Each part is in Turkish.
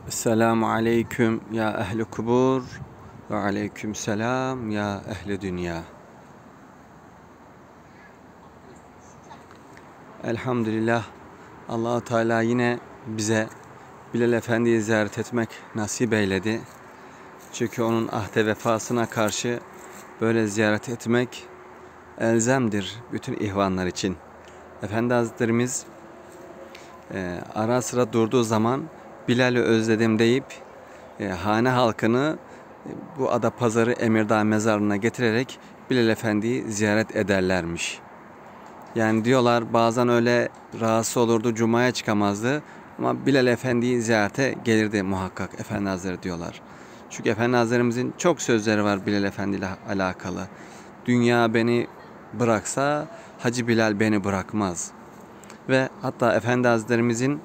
Esselamu aleyküm ya ehli kubur ve aleyküm selam ya ehli dünya. Elhamdülillah, Allah-u Teala yine bize Bilal Efendi'yi ziyaret etmek nasip eyledi. Çünkü onun ahde vefasına karşı böyle ziyaret etmek elzemdir bütün ihvanlar için. Efendi Hazretlerimiz ara sıra durduğu zaman Bilal'i özledim deyip hane halkını bu Adapazarı Emirdağ mezarlığına getirerek Bilal Efendi'yi ziyaret ederlermiş. Yani diyorlar bazen öyle rahatsız olurdu, Cuma'ya çıkamazdı ama Bilal Efendi'yi ziyarete gelirdi muhakkak Efendi Hazretleri diyorlar. Çünkü Efendi Hazretlerimizin çok sözleri var Bilal Efendi ile alakalı. Dünya beni bıraksa Hacı Bilal beni bırakmaz. Ve hatta Efendi Hazretlerimizin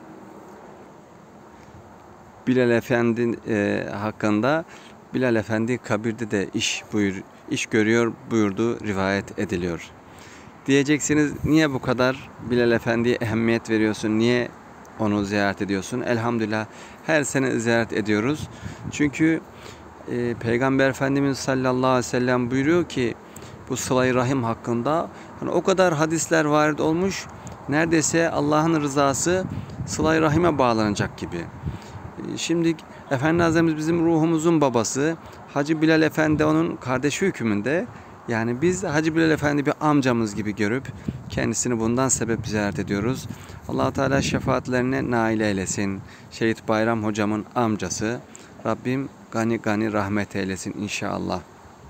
Bilal Efendi hakkında Bilal Efendi kabirde de iş görüyor buyurduğu rivayet ediliyor. Diyeceksiniz, niye bu kadar Bilal Efendi'ye ehemmiyet veriyorsun? Niye onu ziyaret ediyorsun? Elhamdülillah her sene ziyaret ediyoruz. Çünkü Peygamber Efendimiz sallallahu aleyhi ve sellem buyuruyor ki bu sıla-i rahim hakkında hani o kadar hadisler varid olmuş. Neredeyse Allah'ın rızası sıla-i rahime bağlanacak gibi. Şimdi Efendi Hazretimiz bizim ruhumuzun babası. Hacı Bilal Efendi onun kardeşi hükmünde. Yani biz Hacı Bilal Efendi bir amcamız gibi görüp kendisini bundan sebep ziyaret ediyoruz. Allah-u Teala şefaatlerine nail eylesin. Şehit Bayram hocamın amcası. Rabbim gani gani rahmet eylesin inşallah.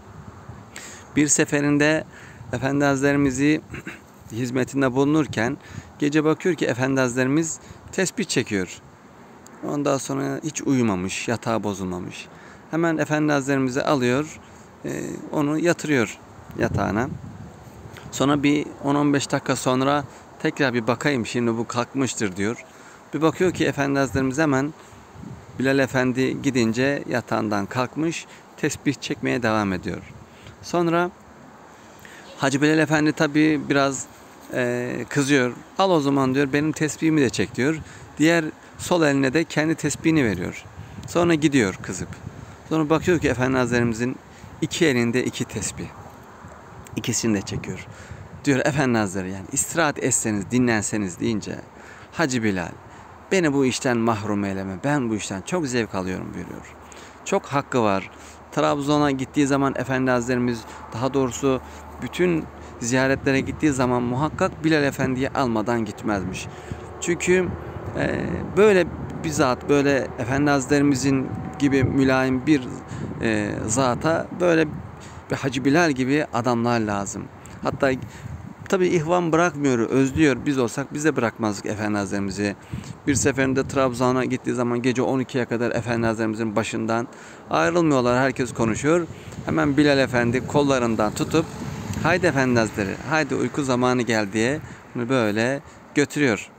Bir seferinde Efendi Hazretlerimizi hizmetinde bulunurken gece bakıyor ki Efendi Hazretlerimiz tesbih çekiyor. Ondan sonra hiç uyumamış, yatağı bozulmamış. Hemen Efendi Hazretlerimizi alıyor, onu yatırıyor yatağına. Sonra bir 10-15 dakika sonra tekrar bir bakayım şimdi bu kalkmıştır diyor. Bir bakıyor ki Efendi Hazretlerimiz hemen Bilal Efendi gidince yatağından kalkmış, tesbih çekmeye devam ediyor. Sonra Hacı Bilal Efendi tabii biraz kızıyor. Al o zaman diyor, benim tesbihimi de çek diyor. Diğer sol eline de kendi tesbihini veriyor. Sonra gidiyor kızıp. Sonra bakıyor ki Efendi Hazretlerimizin iki elinde iki tesbih. İkisini de çekiyor. Diyor Efendi Hazretleri, yani istirahat etseniz, dinlenseniz deyince Hacı Bilal, beni bu işten mahrum eyleme. Ben bu işten çok zevk alıyorum buyuruyor. Çok hakkı var. Trabzon'a gittiği zaman Efendi Hazretlerimiz, daha doğrusu bütün ziyaretlere gittiği zaman muhakkak Bilal Efendi'yi almadan gitmezmiş. Çünkü böyle bir zat, böyle Efendi Hazretlerimizin gibi mülayim bir zata böyle bir Hacı Bilal gibi adamlar lazım. Hatta tabii ihvan bırakmıyor, özlüyor. Biz olsak biz de bırakmazdık Efendi Hazretlerimizi. Bir seferinde Trabzon'a gittiği zaman gece 12'ye kadar Efendi Hazretlerimizin başından ayrılmıyorlar. Herkes konuşuyor. Hemen Bilal Efendi kollarından tutup haydi Efendi Hazretleri, haydi uyku zamanı gel diye bunu böyle götürüyor.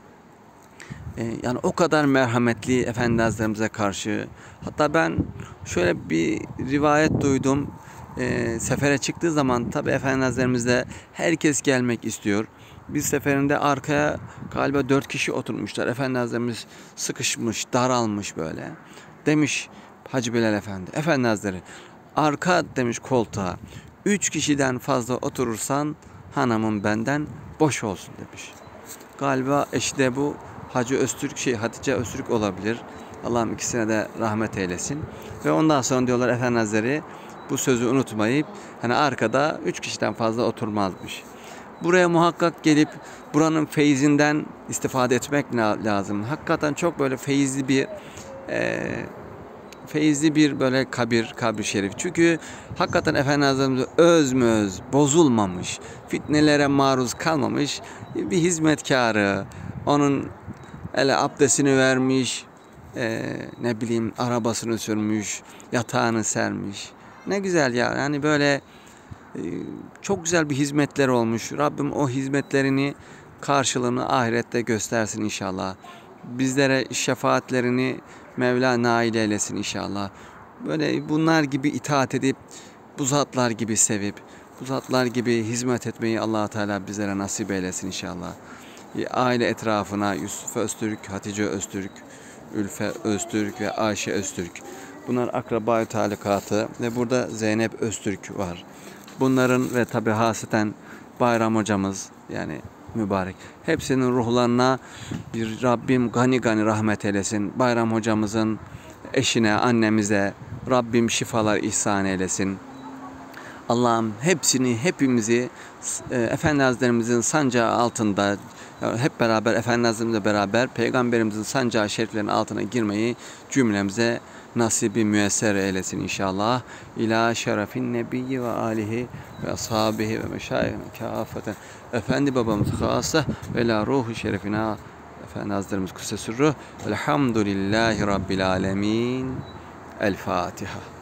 Yani o kadar merhametli Efendi Hazretlerimize karşı. Hatta ben şöyle bir rivayet duydum. Sefere çıktığı zaman tabi Efendi Hazretlerimizle herkes gelmek istiyor. Bir seferinde arkaya galiba 4 kişi oturmuşlar. Efendi Hazretlerimiz sıkışmış, daralmış böyle. Demiş Hacı Bilal Efendi, Efendi Hazretleri, arka demiş koltuğa 3 kişiden fazla oturursan hanımım benden boş olsun demiş. Galiba eşi de bu Hatice Öztürk olabilir. Allah'ım ikisine de rahmet eylesin. Ve ondan sonra diyorlar Efendi Hazretleri bu sözü unutmayıp hani arkada 3 kişiden fazla oturmazmış. Buraya muhakkak gelip buranın feyzinden istifade etmek lazım. Hakikaten çok böyle feyizli bir böyle kabir şerif. Çünkü hakikaten Efendi Hazretlerimiz öz bozulmamış, fitnelere maruz kalmamış bir hizmetkarı. Onun abdestini vermiş, ne bileyim arabasını sürmüş, yatağını sermiş. Ne güzel ya. Yani böyle çok güzel bir hizmetler olmuş. Rabbim o hizmetlerini, karşılığını ahirette göstersin inşallah. Bizlere şefaatlerini Mevla nail eylesin inşallah. Böyle bunlar gibi itaat edip, bu zatlar gibi sevip, bu zatlar gibi hizmet etmeyi Allah Teala bizlere nasip eylesin inşallah. Aile etrafına Yusuf Öztürk, Hatice Öztürk, Ülfe Öztürk ve Ayşe Öztürk. Bunlar akraba-i talikatı ve burada Zeynep Öztürk var. Bunların ve tabi haseten Bayram hocamız yani mübarek. Hepsinin ruhlarına bir Rabbim gani gani rahmet eylesin. Bayram hocamızın eşine, annemize Rabbim şifalar ihsan eylesin. Allah'ım hepsini, hepimizi Efendi Hazretlerimizin sancağı altında hep beraber Efendi Hazretlerimizle beraber Peygamberimizin sancağı şeriflerinin altına girmeyi cümlemize nasibi müyesser eylesin inşallah. İlâ şerefin nebiyyi ve alihi ve ashabihi ve meşayihine kâfeten. Efendi babamız hâsah ve la ruhu şerefina Efendi Hazretlerimiz kusse sürruh. Elhamdülillahi Rabbil alemin. El Fatiha.